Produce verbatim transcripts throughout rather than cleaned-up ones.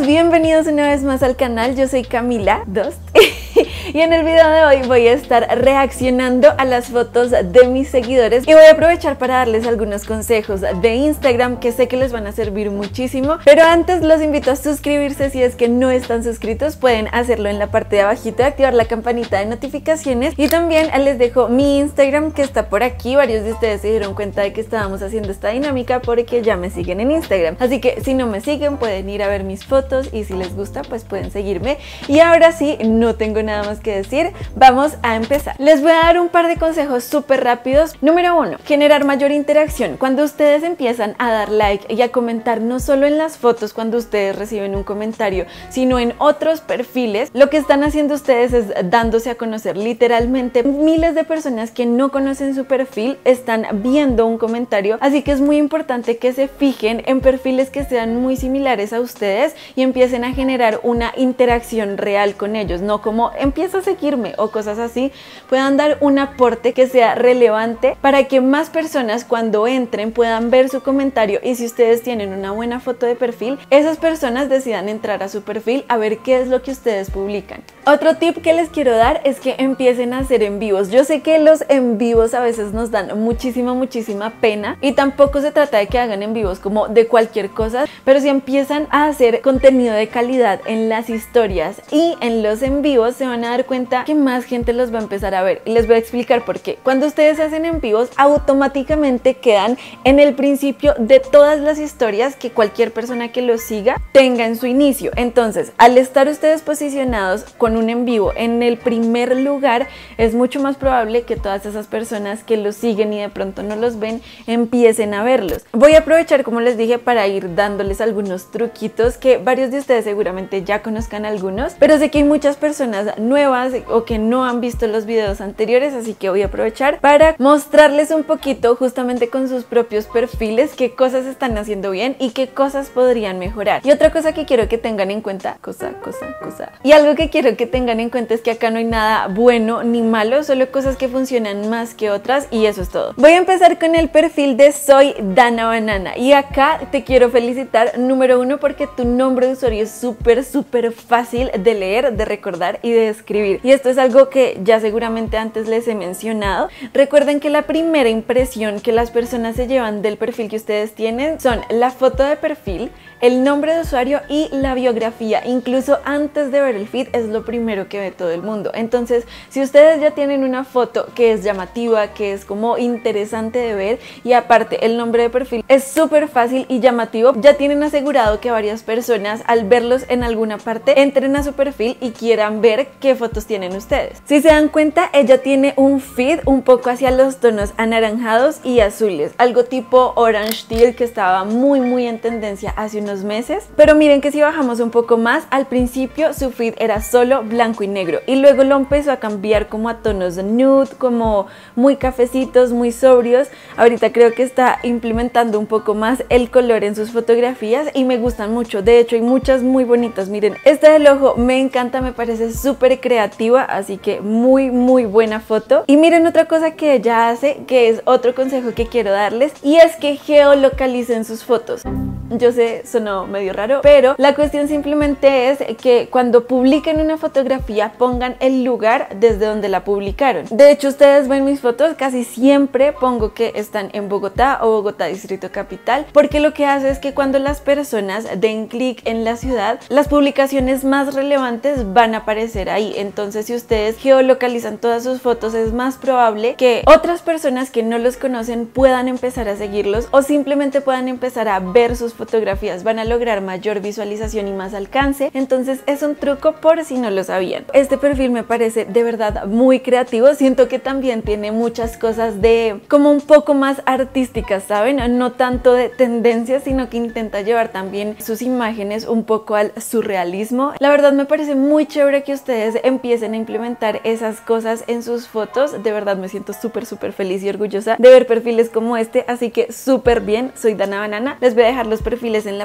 chicos, bienvenidos una vez más al canal. Yo soy Camila Dost y en el video de hoy voy a estar reaccionando a las fotos de mis seguidores y voy a aprovechar para darles algunos consejos de Instagram que sé que les van a servir muchísimo. Pero antes los invito a suscribirse si es que no están suscritos, pueden hacerlo en la parte de abajito, activar la campanita de notificaciones y también les dejo mi Instagram que está por aquí. Varios de ustedes se dieron cuenta de que estábamos haciendo esta dinámica porque ya me siguen en Instagram, así que si no me siguen pueden ir a ver mis fotos y si les gusta pues pueden seguirme. Y ahora sí, no tengo nada más que decir, vamos a empezar. Les voy a dar un par de consejos súper rápidos. Número uno, generar mayor interacción. Cuando ustedes empiezan a dar like y a comentar, no solo en las fotos cuando ustedes reciben un comentario, sino en otros perfiles, lo que están haciendo ustedes es dándose a conocer. Literalmente miles de personas que no conocen su perfil están viendo un comentario, así que es muy importante que se fijen en perfiles que sean muy similares a ustedes y empiecen a generar una interacción real con ellos, no como empieza a seguirme o cosas así. Puedan dar un aporte que sea relevante para que más personas cuando entren puedan ver su comentario, y si ustedes tienen una buena foto de perfil, esas personas decidan entrar a su perfil a ver qué es lo que ustedes publican. Otro tip que les quiero dar es que empiecen a hacer en vivos. Yo sé que los en vivos a veces nos dan muchísima muchísima pena y tampoco se trata de que hagan en vivos como de cualquier cosa, pero si empiezan a hacer contenido de calidad en las historias y en los en vivos, se van a dar cuenta que más gente los va a empezar a ver, y les voy a explicar por qué. Cuando ustedes hacen en vivos, automáticamente quedan en el principio de todas las historias que cualquier persona que los siga tenga en su inicio. Entonces, al estar ustedes posicionados con un en vivo en el primer lugar, es mucho más probable que todas esas personas que los siguen y de pronto no los ven empiecen a verlos. Voy a aprovechar, como les dije, para ir dándoles algunos truquitos que varios de ustedes seguramente ya conozcan algunos, pero sé que hay muchas personas nuevas o que no han visto los videos anteriores, así que voy a aprovechar para mostrarles un poquito justamente con sus propios perfiles qué cosas están haciendo bien y qué cosas podrían mejorar. Y otra cosa que quiero que tengan en cuenta, cosa, cosa, cosa, y algo que quiero que tengan en cuenta es que acá no hay nada bueno ni malo, solo cosas que funcionan más que otras, y eso es todo. Voy a empezar con el perfil de Soy Dana Banana, y acá te quiero felicitar, número uno, porque tu nombre de usuario es súper súper fácil de leer, de recordar y de escribir, y esto es algo que ya seguramente antes les he mencionado. Recuerden que la primera impresión que las personas se llevan del perfil que ustedes tienen son la foto de perfil, el nombre de usuario y la biografía. Incluso antes de ver el feed es lo primero que ve todo el mundo. Entonces, si ustedes ya tienen una foto que es llamativa, que es como interesante de ver, y aparte el nombre de perfil es súper fácil y llamativo, ya tienen asegurado que varias personas al verlos en alguna parte entren a su perfil y quieran ver qué fotos tienen ustedes. Si se dan cuenta, ella tiene un feed un poco hacia los tonos anaranjados y azules, algo tipo orange teal que estaba muy muy en tendencia hace unos meses. Pero miren que si bajamos un poco más, al principio su feed era solo blanco y negro y luego lo empezó a cambiar como a tonos nude, como muy cafecitos, muy sobrios. Ahorita creo que está implementando un poco más el color en sus fotografías y me gustan mucho. De hecho hay muchas muy bonitas. Miren, esta del ojo me encanta, me parece súper creativa, así que muy muy buena foto. Y miren otra cosa que ella hace, que es otro consejo que quiero darles, y es que geolocalicen sus fotos. Yo sé, sonó medio raro, pero la cuestión simplemente es que cuando publiquen una fotografía pongan el lugar desde donde la publicaron. De hecho, ustedes ven mis fotos, casi siempre pongo que están en Bogotá o Bogotá Distrito Capital, porque lo que hace es que cuando las personas den clic en la ciudad, las publicaciones más relevantes van a aparecer ahí. Entonces, si ustedes geolocalizan todas sus fotos, es más probable que otras personas que no los conocen puedan empezar a seguirlos o simplemente puedan empezar a ver sus fotografías. Van a lograr mayor visualización y más alcance. Entonces es un truco por si no lo sabían. Este perfil me parece de verdad muy creativo. Siento que también tiene muchas cosas de como un poco más artísticas, ¿saben? No tanto de tendencias, sino que intenta llevar también sus imágenes un poco al surrealismo. La verdad me parece muy chévere que ustedes empiecen a implementar esas cosas en sus fotos. De verdad me siento súper súper feliz y orgullosa de ver perfiles como este, así que súper bien. Soy Dana Banana. Les voy a dejar los perfiles en la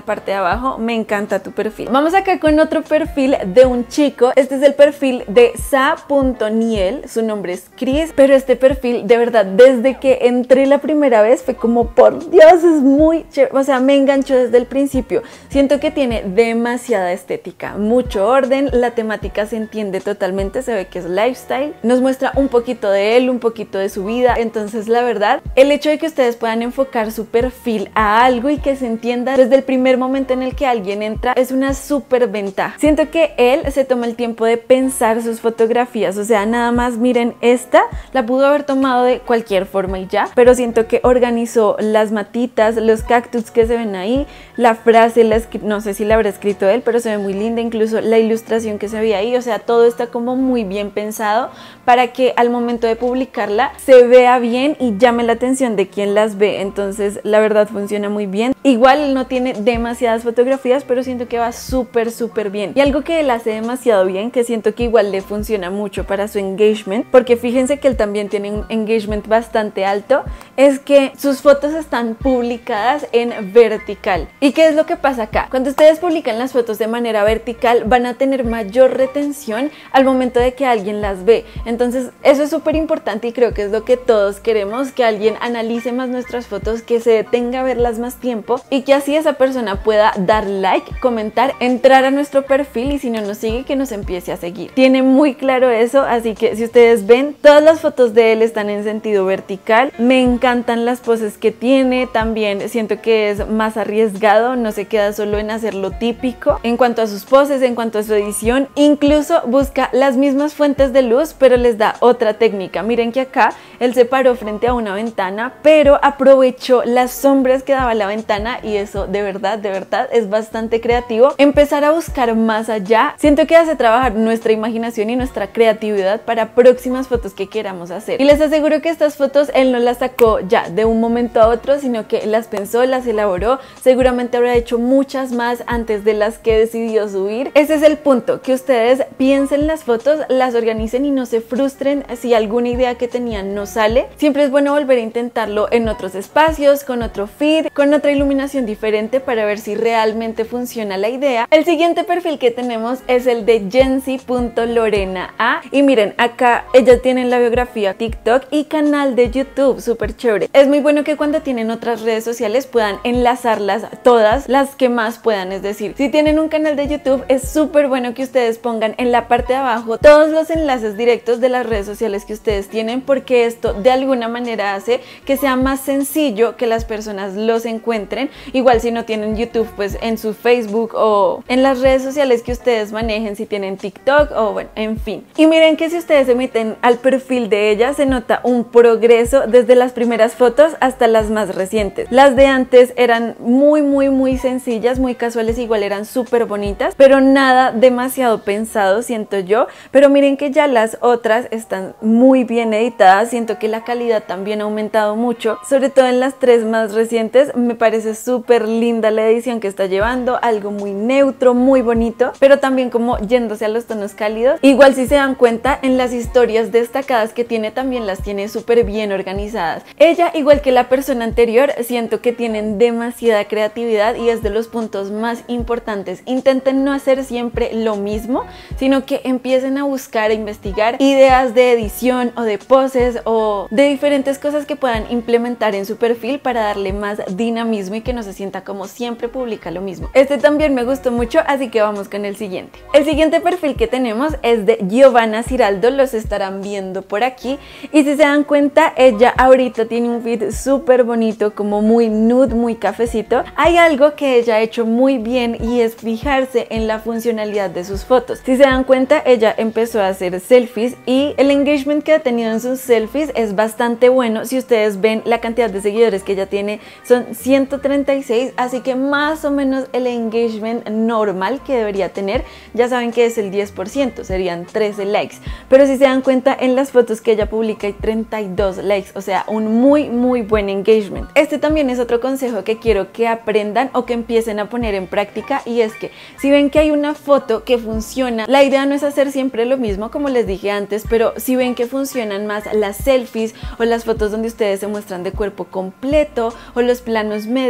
parte de abajo. Me encanta tu perfil. Vamos acá con otro perfil de un chico. Este es el perfil de sa punto niel, su nombre es Chris, pero este perfil de verdad desde que entré la primera vez fue como, por Dios, es muy chévere, o sea, me enganchó desde el principio. Siento que tiene demasiada estética, mucho orden, la temática se entiende totalmente, se ve que es lifestyle, nos muestra un poquito de él, un poquito de su vida. Entonces la verdad, el hecho de que ustedes puedan enfocar su perfil a algo y que se entienda desde el primer momento en el que alguien entra es una súper ventaja. Siento que él se toma el tiempo de pensar sus fotografías, o sea, nada más miren esta, la pudo haber tomado de cualquier forma y ya, pero siento que organizó las matitas, los cactus que se ven ahí, la frase, la no sé si la habrá escrito él, pero se ve muy linda, incluso la ilustración que se ve ahí, o sea, todo está como muy bien pensado para que al momento de publicarla se vea bien y llame la atención de quien las ve. Entonces la verdad funciona muy bien. Igual no tiene demasiadas fotografías, pero siento que va súper súper bien. Y algo que él hace demasiado bien, que siento que igual le funciona mucho para su engagement, porque fíjense que él también tiene un engagement bastante alto, es que sus fotos están publicadas en vertical. ¿Y qué es lo que pasa acá? Cuando ustedes publican las fotos de manera vertical van a tener mayor retención al momento de que alguien las ve. Entonces eso es súper importante y creo que es lo que todos queremos, que alguien analice más nuestras fotos, que se detenga a verlas más tiempo y que así esa persona pueda dar like, comentar, entrar a nuestro perfil y si no nos sigue que nos empiece a seguir. Tiene muy claro eso, así que si ustedes ven, todas las fotos de él están en sentido vertical. Me encantan las poses que tiene, también siento que es más arriesgado, no se queda solo en hacer lo típico en cuanto a sus poses, en cuanto a su edición, incluso busca las mismas fuentes de luz pero les da otra técnica. Miren que acá él se paró frente a una ventana pero aprovechó las sombras que daba la ventana y eso de verdad, de verdad es bastante creativo. Empezar a buscar más allá, siento que hace trabajar nuestra imaginación y nuestra creatividad para próximas fotos que queramos hacer. Y les aseguro que estas fotos él no las sacó ya de un momento a otro, sino que las pensó, las elaboró, seguramente habrá hecho muchas más antes de las que decidió subir. Ese es el punto, que ustedes piensen las fotos, las organicen y no se frustren si alguna idea que tenían no sale. Siempre es bueno volver a intentarlo en otros espacios, con otro feed, con otra iluminación diferente para ver si realmente funciona la idea. El siguiente perfil que tenemos es el de jensi punto lorena a y miren, acá ella tiene en la biografía TikTok y canal de YouTube, súper chévere. Es muy bueno que cuando tienen otras redes sociales puedan enlazarlas todas, las que más puedan, es decir, si tienen un canal de YouTube es súper bueno que ustedes pongan en la parte de abajo todos los enlaces directos de las redes sociales que ustedes tienen, porque esto de alguna manera hace que sea más sencillo que las personas los encuentren. Igual si no tienen YouTube, pues en su Facebook o en las redes sociales que ustedes manejen, si tienen TikTok o bueno, en fin. Y miren que si ustedes se meten al perfil de ella se nota un progreso desde las primeras fotos hasta las más recientes. Las de antes eran muy muy muy sencillas, muy casuales, igual eran súper bonitas, pero nada demasiado pensado, siento yo. Pero miren que ya las otras están muy bien editadas, siento que la calidad también ha aumentado mucho, sobre todo en las tres más recientes. Me parece súper linda la edición que está llevando, algo muy neutro, muy bonito, pero también como yéndose a los tonos cálidos. Igual si se dan cuenta, en las historias destacadas que tiene también las tiene súper bien organizadas. Ella, igual que la persona anterior, siento que tienen demasiada creatividad y es de los puntos más importantes. Intenten no hacer siempre lo mismo, sino que empiecen a buscar, a investigar ideas de edición o de poses o de diferentes cosas que puedan implementar en su perfil para darle más dinamismo y que no se sienta como siempre publica lo mismo. Este también me gustó mucho, así que vamos con el siguiente. El siguiente perfil que tenemos es de Giovanna Ciraldo, los estarán viendo por aquí y si se dan cuenta, ella ahorita tiene un feed súper bonito, como muy nude, muy cafecito. Hay algo que ella ha hecho muy bien y es fijarse en la funcionalidad de sus fotos. Si se dan cuenta, ella empezó a hacer selfies y el engagement que ha tenido en sus selfies es bastante bueno. Si ustedes ven la cantidad de seguidores que ella tiene son ciento treinta y seis, así que más o menos el engagement normal que debería tener, ya saben que es el diez por ciento, serían trece likes, pero si se dan cuenta en las fotos que ella publica hay treinta y dos likes, o sea, un muy muy buen engagement. Este también es otro consejo que quiero que aprendan o que empiecen a poner en práctica, y es que si ven que hay una foto que funciona, la idea no es hacer siempre lo mismo como les dije antes, pero si ven que funcionan más las selfies o las fotos donde ustedes se muestran de cuerpo completo o los planos medios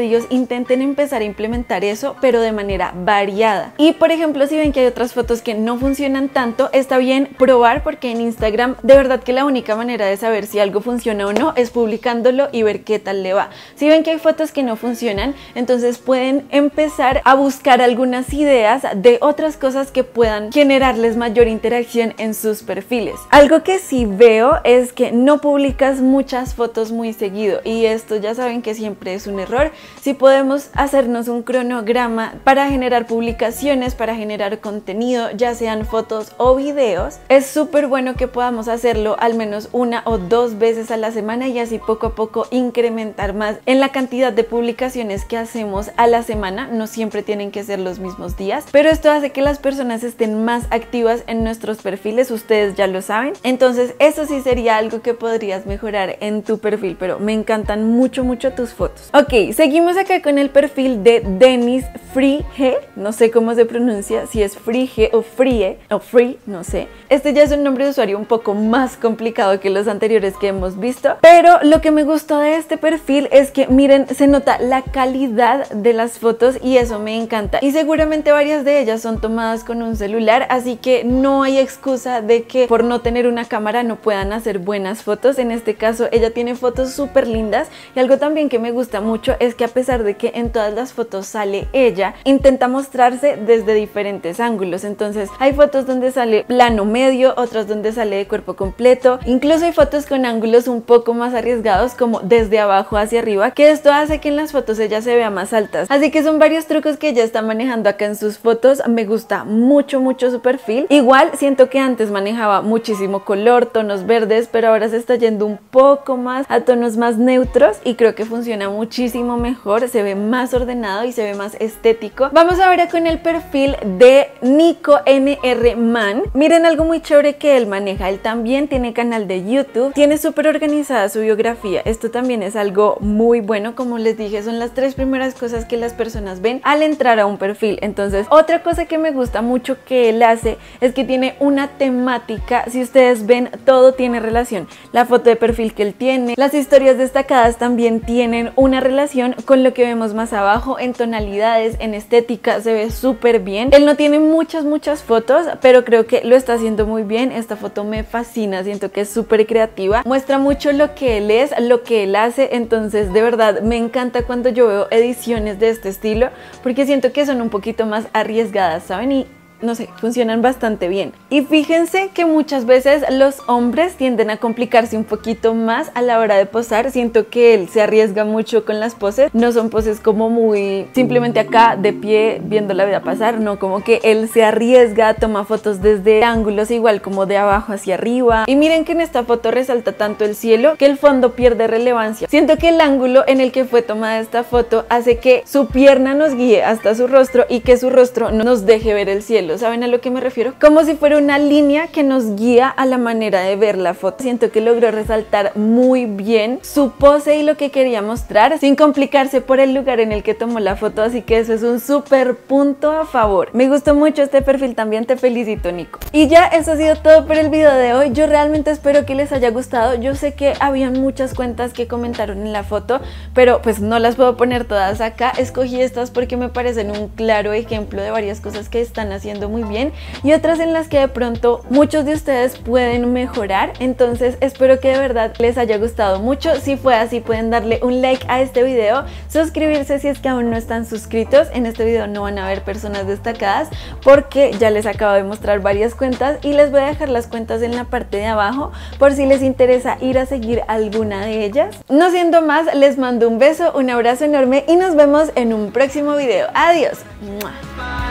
ellos intenten empezar a implementar eso, pero de manera variada. Y por ejemplo, si ven que hay otras fotos que no funcionan tanto, está bien probar, porque en Instagram de verdad que la única manera de saber si algo funciona o no es publicándolo y ver qué tal le va. Si ven que hay fotos que no funcionan, entonces pueden empezar a buscar algunas ideas de otras cosas que puedan generarles mayor interacción en sus perfiles. Algo que sí veo es que no publicas muchas fotos muy seguido, y esto ya saben que siempre es un error. Si podemos hacernos un cronograma para generar publicaciones, para generar contenido, ya sean fotos o videos, es súper bueno que podamos hacerlo al menos una o dos veces a la semana, y así poco a poco incrementar más en la cantidad de publicaciones que hacemos a la semana. No siempre tienen que ser los mismos días, pero esto hace que las personas estén más activas en nuestros perfiles, ustedes ya lo saben. Entonces eso sí sería algo que podrías mejorar en tu perfil, pero me encantan mucho mucho tus fotos. Ok, seguimos acá con el perfil de Dennis Free-G, no sé cómo se pronuncia, si es Free-G o Free o Free, no sé. Este ya es un nombre de usuario un poco más complicado que los anteriores que hemos visto, pero lo que me gustó de este perfil es que miren, se nota la calidad de las fotos y eso me encanta, y seguramente varias de ellas son tomadas con un celular, así que no hay excusa de que por no tener una cámara no puedan hacer buenas fotos. En este caso ella tiene fotos súper lindas, y algo también que me gusta mucho es que a pesar de que en todas las fotos sale ella, intenta mostrarse desde diferentes ángulos. Entonces hay fotos donde sale plano medio, otras donde sale de cuerpo completo, incluso hay fotos con ángulos un poco más arriesgados como desde abajo hacia arriba, que esto hace que en las fotos ella se vea más altas. Así que son varios trucos que ella está manejando acá en sus fotos. Me gusta mucho mucho su perfil. Igual siento que antes manejaba muchísimo color, tonos verdes, pero ahora se está yendo un poco más a tonos más neutros y creo que funciona muchísimo mejor, se ve más ordenado y se ve más estético. Vamos ahora con el perfil de Nico N R Man. Miren algo muy chévere que él maneja, él también tiene canal de YouTube, tiene súper organizada su biografía. Esto también es algo muy bueno, como les dije, son las tres primeras cosas que las personas ven al entrar a un perfil. Entonces otra cosa que me gusta mucho que él hace es que tiene una temática. Si ustedes ven, todo tiene relación, la foto de perfil que él tiene, las historias destacadas también tienen una relación con lo que vemos más abajo, en tonalidades, en estética, se ve súper bien. Él no tiene muchas muchas fotos, pero creo que lo está haciendo muy bien. Esta foto me fascina, siento que es súper creativa, muestra mucho lo que él es, lo que él hace. Entonces de verdad me encanta cuando yo veo ediciones de este estilo, porque siento que son un poquito más arriesgadas, ¿saben? Y no sé, funcionan bastante bien. Y fíjense que muchas veces los hombres tienden a complicarse un poquito más a la hora de posar. Siento que él se arriesga mucho con las poses, no son poses como muy simplemente acá de pie viendo la vida pasar, no, como que él se arriesga, toma fotos desde ángulos igual como de abajo hacia arriba. Y miren que en esta foto resalta tanto el cielo que el fondo pierde relevancia. Siento que el ángulo en el que fue tomada esta foto hace que su pierna nos guíe hasta su rostro y que su rostro no nos deje ver el cielo. ¿Saben a lo que me refiero? Como si fuera una línea que nos guía a la manera de ver la foto. Siento que logró resaltar muy bien su pose y lo que quería mostrar sin complicarse por el lugar en el que tomó la foto, así que eso es un súper punto a favor. Me gustó mucho este perfil también, te felicito, Nico. Y ya eso ha sido todo por el video de hoy. Yo realmente espero que les haya gustado. Yo sé que habían muchas cuentas que comentaron en la foto, pero pues no las puedo poner todas acá. Escogí estas porque me parecen un claro ejemplo de varias cosas que están haciendo muy bien y otras en las que de pronto muchos de ustedes pueden mejorar. Entonces espero que de verdad les haya gustado mucho. Si fue así, pueden darle un like a este video, suscribirse si es que aún no están suscritos. En este video no van a ver personas destacadas porque ya les acabo de mostrar varias cuentas y les voy a dejar las cuentas en la parte de abajo por si les interesa ir a seguir alguna de ellas. No siendo más, les mando un beso, un abrazo enorme y nos vemos en un próximo video. Adiós. ¡Mua!